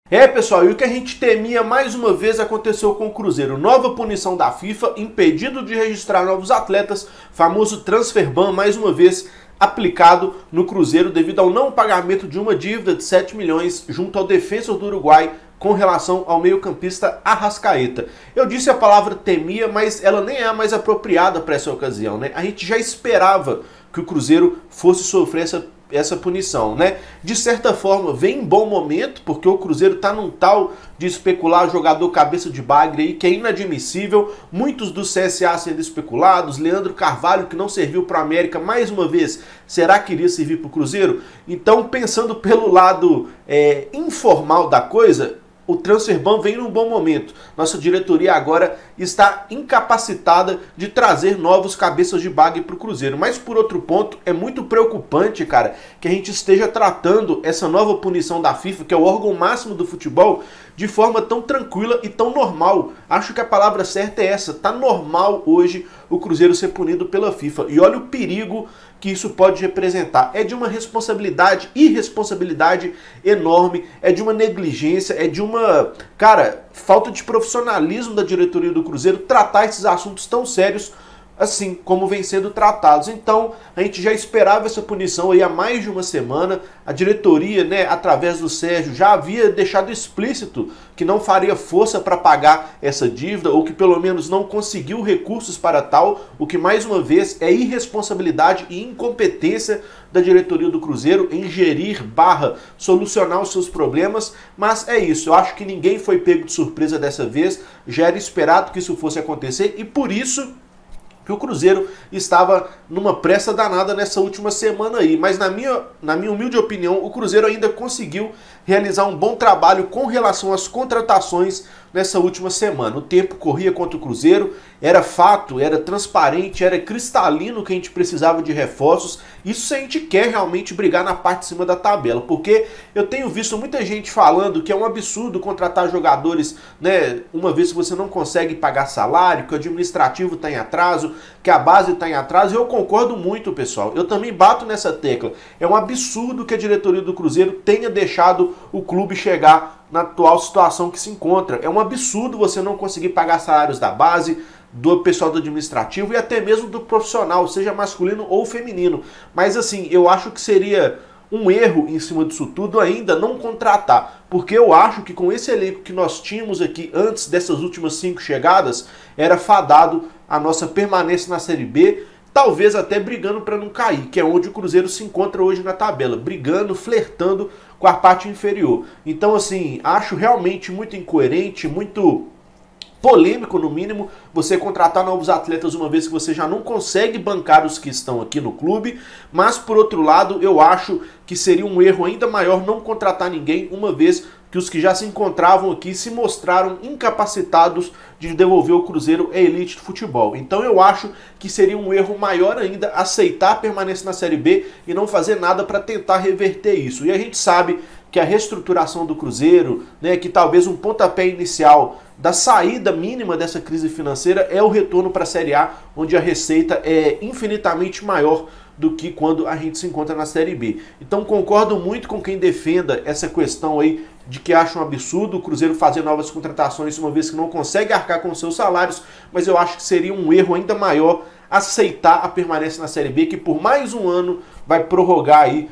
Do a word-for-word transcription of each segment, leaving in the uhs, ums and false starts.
É, pessoal, e o que a gente temia mais uma vez aconteceu com o Cruzeiro. Nova punição da FIFA, impedido de registrar novos atletas, famoso transfer ban mais uma vez aplicado no Cruzeiro devido ao não pagamento de uma dívida de sete milhões junto ao Defensor do Uruguai com relação ao meio-campista Arrascaeta. Eu disse a palavra temia, mas ela nem é a mais apropriada para essa ocasião, né? A gente já esperava que o Cruzeiro fosse sofrer essa essa punição, né? De certa forma, vem em bom momento, porque o Cruzeiro tá num tal de especular jogador cabeça de bagre aí, que é inadmissível. Muitos do C S A sendo especulados, Leandro Carvalho, que não serviu para o América, mais uma vez, será que iria servir para o Cruzeiro? Então, pensando pelo lado é, informal da coisa, o transfer ban vem num bom momento. Nossa diretoria agora está incapacitada de trazer novos cabeças de bagre para o Cruzeiro. Mas por outro ponto, é muito preocupante, cara, que a gente esteja tratando essa nova punição da FIFA, que é o órgão máximo do futebol, de forma tão tranquila e tão normal. Acho que a palavra certa é essa. Tá normal hoje o Cruzeiro ser punido pela FIFA. E olha o perigo que isso pode representar. É de uma responsabilidade, irresponsabilidade enorme, é de uma negligência, é de uma, cara, falta de profissionalismo da diretoria do Cruzeiro tratar esses assuntos tão sérios assim como vem sendo tratados. Então, a gente já esperava essa punição aí há mais de uma semana. A diretoria, né, através do Sérgio, já havia deixado explícito que não faria força para pagar essa dívida, ou que pelo menos não conseguiu recursos para tal, o que mais uma vez é irresponsabilidade e incompetência da diretoria do Cruzeiro em gerir barra solucionar os seus problemas. Mas é isso, eu acho que ninguém foi pego de surpresa dessa vez, já era esperado que isso fosse acontecer e por isso que o Cruzeiro estava numa pressa danada nessa última semana aí. Mas na minha, na minha humilde opinião, o Cruzeiro ainda conseguiu realizar um bom trabalho com relação às contratações nessa última semana. O tempo corria contra o Cruzeiro, era fato, era transparente, era cristalino que a gente precisava de reforços. Isso se a gente quer realmente brigar na parte de cima da tabela, porque eu tenho visto muita gente falando que é um absurdo contratar jogadores, né, uma vez que você não consegue pagar salário, que o administrativo está em atraso, que a base está em atraso, e eu concordo muito, pessoal. Eu também bato nessa tecla. É um absurdo que a diretoria do Cruzeiro tenha deixado o clube chegar na atual situação que se encontra. É um absurdo você não conseguir pagar salários da base, do pessoal do administrativo e até mesmo do profissional, seja masculino ou feminino. Mas assim, eu acho que seria um erro em cima disso tudo ainda não contratar, porque eu acho que com esse elenco que nós tínhamos aqui antes dessas últimas cinco chegadas, era fadado a nossa permanência na Série B, talvez até brigando para não cair, que é onde o Cruzeiro se encontra hoje na tabela, brigando, flertando com a parte inferior. Então assim, acho realmente muito incoerente, muito polêmico no mínimo, você contratar novos atletas uma vez que você já não consegue bancar os que estão aqui no clube, mas por outro lado eu acho que seria um erro ainda maior não contratar ninguém, uma vez que os que já se encontravam aqui se mostraram incapacitados de devolver o Cruzeiro à elite do futebol. Então eu acho que seria um erro maior ainda aceitar a permanência na Série B e não fazer nada para tentar reverter isso. E a gente sabe que a reestruturação do Cruzeiro, né, que talvez um pontapé inicial da saída mínima dessa crise financeira é o retorno para a Série A, onde a receita é infinitamente maior do que quando a gente se encontra na Série B. Então concordo muito com quem defenda essa questão aí de que acha um absurdo o Cruzeiro fazer novas contratações uma vez que não consegue arcar com seus salários, mas eu acho que seria um erro ainda maior aceitar a permanência na Série B, que por mais um ano vai prorrogar aí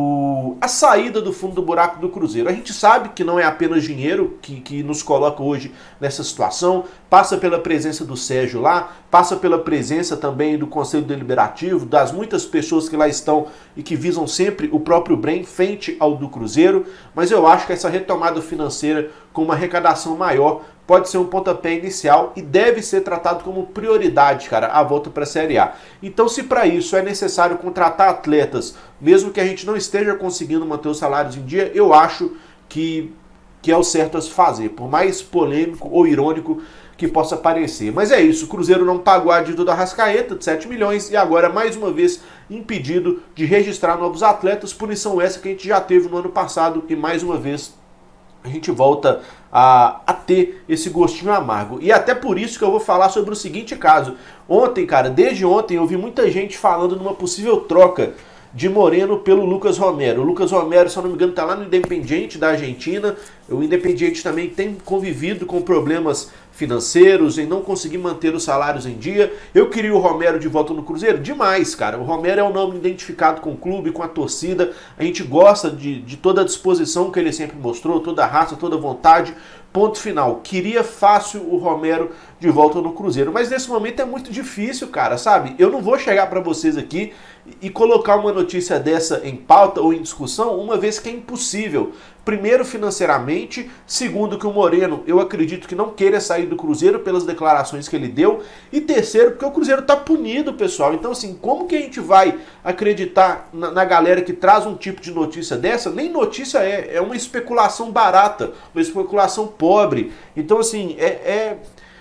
o, a saída do fundo do buraco do Cruzeiro. A gente sabe que não é apenas dinheiro que, que nos coloca hoje nessa situação, passa pela presença do Sérgio lá, passa pela presença também do Conselho Deliberativo, das muitas pessoas que lá estão e que visam sempre o próprio bem frente ao do Cruzeiro, mas eu acho que essa retomada financeira com uma arrecadação maior pode ser um pontapé inicial e deve ser tratado como prioridade, cara, a volta para a Série A. Então, se para isso é necessário contratar atletas, mesmo que a gente não esteja conseguindo manter os salários em dia, eu acho que, que é o certo a se fazer, por mais polêmico ou irônico que possa parecer. Mas é isso, o Cruzeiro não pagou a dívida da Arrascaeta de sete milhões e agora, mais uma vez, impedido de registrar novos atletas, punição essa que a gente já teve no ano passado e, mais uma vez, a gente volta a, a ter esse gostinho amargo. E até por isso que eu vou falar sobre o seguinte caso. Ontem, cara, desde ontem eu vi muita gente falando numa possível troca de Moreno pelo Lucas Romero. O Lucas Romero, se eu não me engano, tá lá no Independiente da Argentina, O Independiente também tem convivido com problemas financeiros, em não conseguir manter os salários em dia. Eu queria o Romero de volta no Cruzeiro? Demais, cara. O Romero é um nome identificado com o clube, com a torcida. A gente gosta de, de toda a disposição que ele sempre mostrou, toda a raça, toda a vontade. Ponto final. Queria fácil o Romero de volta no Cruzeiro. Mas nesse momento é muito difícil, cara, sabe? Eu não vou chegar pra vocês aqui e colocar uma notícia dessa em pauta ou em discussão, uma vez que é impossível. Primeiro, financeiramente. Segundo, que o Moreno, eu acredito que não queira sair do Cruzeiro pelas declarações que ele deu. E terceiro, porque o Cruzeiro tá punido, pessoal. Então, assim, como que a gente vai acreditar na, na galera que traz um tipo de notícia dessa? Nem notícia é, é uma especulação barata, uma especulação pobre. Então, assim, é... é...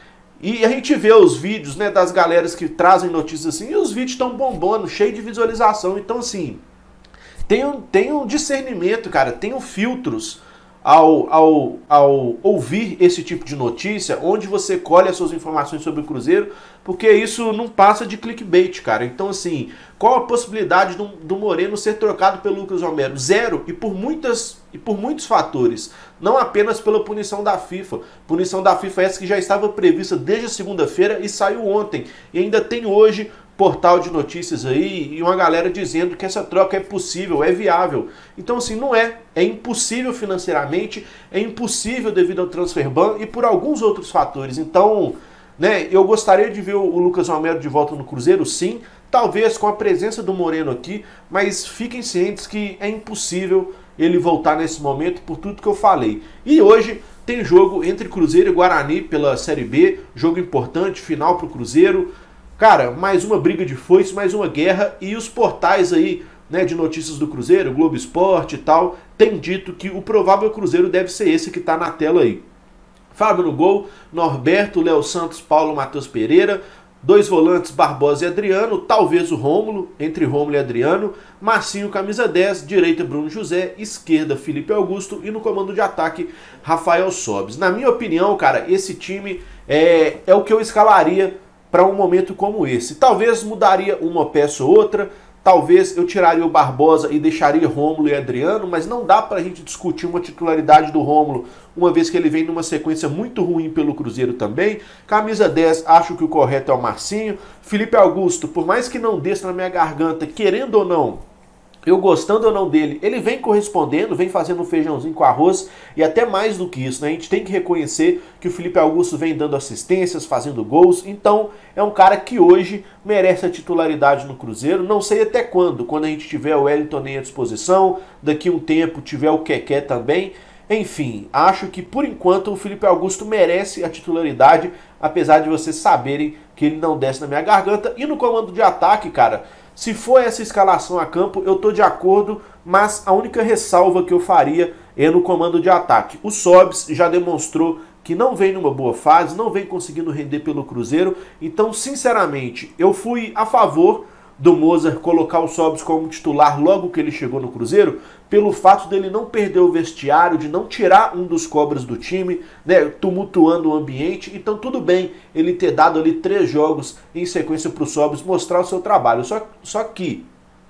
E a gente vê os vídeos, né, das galeras que trazem notícias assim, e os vídeos estão bombando, cheio de visualização. Então, assim, tenham, tenham discernimento, cara, tenham filtros ao, ao, ao ouvir esse tipo de notícia, onde você colhe as suas informações sobre o Cruzeiro, porque isso não passa de clickbait, cara. Então, assim, qual a possibilidade do, do Moreno ser trocado pelo Lucas Romero? Zero, e por, muitas, e por muitos fatores. Não apenas pela punição da FIFA. Punição da FIFA essa que já estava prevista desde a segunda-feira e saiu ontem. E ainda tem hoje portal de notícias aí e uma galera dizendo que essa troca é possível, é viável. Então, assim, não é. É impossível financeiramente, é impossível devido ao transfer ban e por alguns outros fatores. Então, né, eu gostaria de ver o Lucas Romero de volta no Cruzeiro, sim. Talvez com a presença do Moreno aqui, mas fiquem cientes que é impossível ele voltar nesse momento por tudo que eu falei. E hoje tem jogo entre Cruzeiro e Guarani pela Série B, jogo importante, final para o Cruzeiro. Cara, mais uma briga de foice, mais uma guerra, e os portais aí, né, de notícias do Cruzeiro, Globo Esporte e tal, tem dito que o provável Cruzeiro deve ser esse que tá na tela aí. Fábio no gol, Norberto, Léo Santos, Paulo, Matheus Pereira, dois volantes, Barbosa e Adriano, talvez o Rômulo, entre Rômulo e Adriano, Marcinho, camisa dez, direita Bruno José, esquerda Felipe Augusto e no comando de ataque Rafael Sobis. Na minha opinião, cara, esse time é, é o que eu escalaria para um momento como esse. Talvez mudaria uma peça ou outra, talvez eu tiraria o Barbosa e deixaria Rômulo e Adriano, mas não dá para a gente discutir uma titularidade do Rômulo, uma vez que ele vem numa sequência muito ruim pelo Cruzeiro também. Camisa dez, acho que o correto é o Marcinho. Felipe Augusto, por mais que não desça na minha garganta, querendo ou não, eu gostando ou não dele, ele vem correspondendo, vem fazendo um feijãozinho com arroz e até mais do que isso, né? A gente tem que reconhecer que o Felipe Augusto vem dando assistências, fazendo gols, então é um cara que hoje merece a titularidade no Cruzeiro. Não sei até quando, quando a gente tiver o Wellington à disposição, daqui a um tempo tiver o Keké também. Enfim, acho que por enquanto o Felipe Augusto merece a titularidade, apesar de vocês saberem que ele não desce na minha garganta. E no comando de ataque, cara, se for essa escalação a campo, eu tô de acordo, mas a única ressalva que eu faria é no comando de ataque. O Sobis já demonstrou que não vem numa boa fase, não vem conseguindo render pelo Cruzeiro, então, sinceramente, eu fui a favor do Mozart colocar o Sobis como titular logo que ele chegou no Cruzeiro, pelo fato dele não perder o vestiário, de não tirar um dos cobras do time, né, tumultuando o ambiente. Então tudo bem ele ter dado ali três jogos em sequência para o Sobis mostrar o seu trabalho. Só, só que,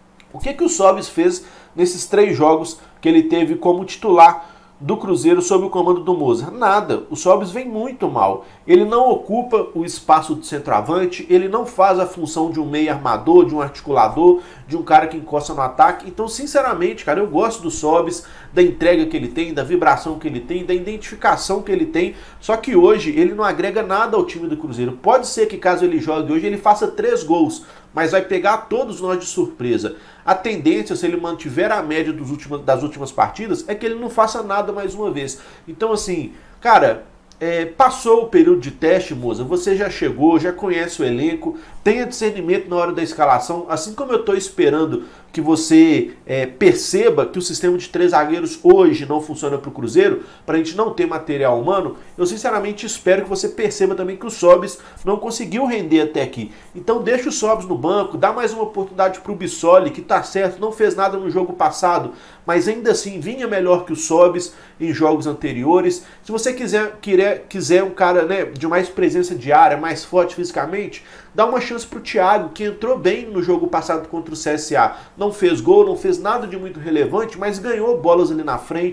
o que, que o Sobis fez nesses três jogos que ele teve como titular do Cruzeiro sob o comando do Mozart? Nada. O Sobis vem muito mal. Ele não ocupa o espaço de centroavante, ele não faz a função de um meio armador, de um articulador, de um cara que encosta no ataque. Então, sinceramente, cara, eu gosto do Sobis, da entrega que ele tem, da vibração que ele tem, da identificação que ele tem. Só que hoje ele não agrega nada ao time do Cruzeiro. Pode ser que caso ele jogue hoje ele faça três gols, mas vai pegar todos nós de surpresa. A tendência, se ele mantiver a média dos últimos, das últimas partidas, é que ele não faça nada mais uma vez. Então, assim, cara, é, passou o período de teste, moça, você já chegou, já conhece o elenco, tenha discernimento na hora da escalação, assim como eu estou esperando que você é, perceba que o sistema de três zagueiros hoje não funciona para o Cruzeiro, para a gente não ter material humano. Eu sinceramente espero que você perceba também que o Sobis não conseguiu render até aqui. Então deixa o Sobis no banco, dá mais uma oportunidade para o Bissoli, que tá certo, não fez nada no jogo passado, mas ainda assim vinha melhor que o Sobis em jogos anteriores. Se você quiser, quiser, quiser um cara, né, de mais presença diária, mais forte fisicamente, dá uma chance pro Thiago, que entrou bem no jogo passado contra o C S A. Não fez gol, não fez nada de muito relevante, mas ganhou bolas ali na frente,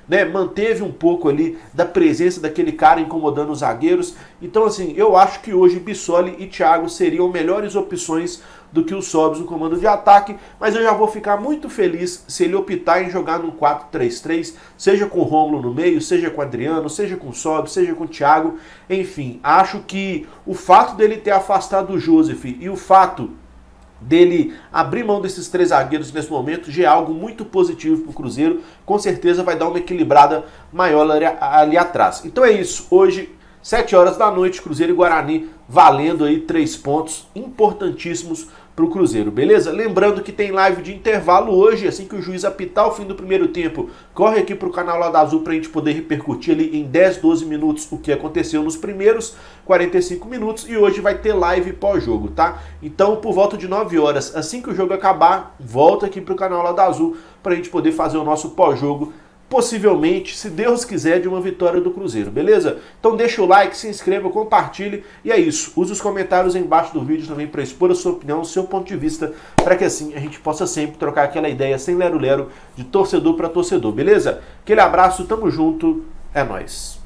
né, manteve um pouco ali da presença daquele cara incomodando os zagueiros. Então, assim, eu acho que hoje Bissoli e Thiago seriam melhores opções do que o Sobis no comando de ataque, mas eu já vou ficar muito feliz se ele optar em jogar num quatro três três, seja com o Rômulo no meio, seja com o Adriano, seja com o Sobis, seja com o Thiago. Enfim, acho que o fato dele ter afastado o Joseph e o fato dele abrir mão desses três zagueiros nesse momento já é algo muito positivo para o Cruzeiro. Com certeza vai dar uma equilibrada maior ali, ali atrás. Então é isso, hoje sete horas da noite, Cruzeiro e Guarani valendo aí três pontos importantíssimos para o Cruzeiro, beleza? Lembrando que tem live de intervalo hoje, assim que o juiz apitar o fim do primeiro tempo, corre aqui para o canal Lado Azul para a gente poder repercutir ali em dez, doze minutos o que aconteceu nos primeiros quarenta e cinco minutos, e hoje vai ter live pós-jogo, tá? Então, por volta de nove horas, assim que o jogo acabar, volta aqui para o canal Lado Azul para a gente poder fazer o nosso pós-jogo, possivelmente, se Deus quiser, de uma vitória do Cruzeiro, beleza? Então deixa o like, se inscreva, compartilhe, e é isso. Use os comentários aí embaixo do vídeo também para expor a sua opinião, o seu ponto de vista, para que assim a gente possa sempre trocar aquela ideia sem lero-lero de torcedor para torcedor, beleza? Aquele abraço, tamo junto, é nóis.